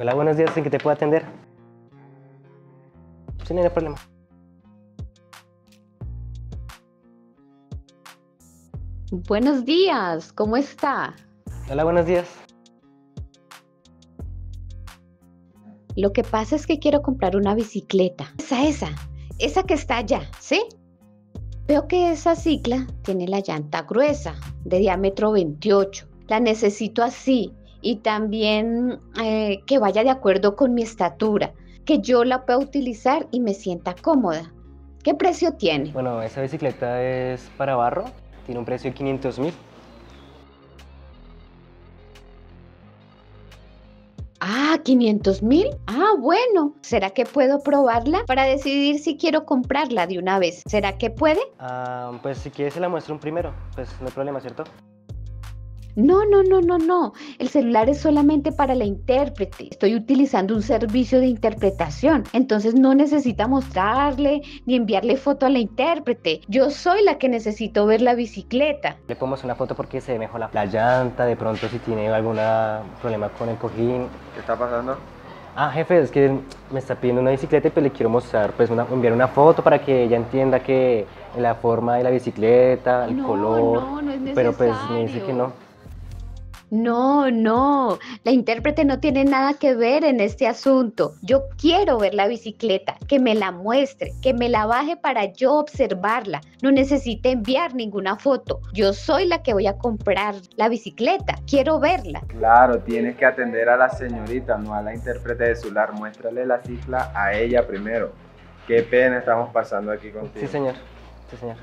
Hola, buenos días, ¿en qué te puedo atender? Sí, no hay problema. Buenos días, ¿cómo está? Hola, buenos días. Lo que pasa es que quiero comprar una bicicleta. Esa que está allá, ¿sí? Veo que esa cicla tiene la llanta gruesa, de diámetro 28. La necesito así y también que vaya de acuerdo con mi estatura, que yo la pueda utilizar y me sienta cómoda. ¿Qué precio tiene? Bueno, esa bicicleta es para barro, tiene un precio de 500.000. Ah, 500.000. Ah, bueno. ¿Será que puedo probarla para decidir si quiero comprarla de una vez? ¿Será que puede? Pues si quieres se la muestro un primero, pues no hay problema, ¿cierto? No, no, no, no, no. El celular es solamente para la intérprete. Estoy utilizando un servicio de interpretación. Entonces no necesita mostrarle ni enviarle foto a la intérprete. Yo soy la que necesito ver la bicicleta. Le podemos hacer una foto porque se ve mejor la llanta, de pronto si tiene algún problema con el cojín. ¿Qué está pasando? Jefe, es que me está pidiendo una bicicleta y pues le quiero mostrar, pues enviar una foto para que ella entienda que la forma de la bicicleta, el No, color, no, no es pero pues me dice que no. necesario. No, no, la intérprete no tiene nada que ver en este asunto. Yo quiero ver la bicicleta, que me la muestre, que me la baje para yo observarla. No necesita enviar ninguna foto. Yo soy la que voy a comprar la bicicleta. Quiero verla. Claro, tienes que atender a la señorita, no a la intérprete de celular. Muéstrale la cifra a ella primero. Qué pena estamos pasando aquí contigo. Sí, señor. Sí, señor.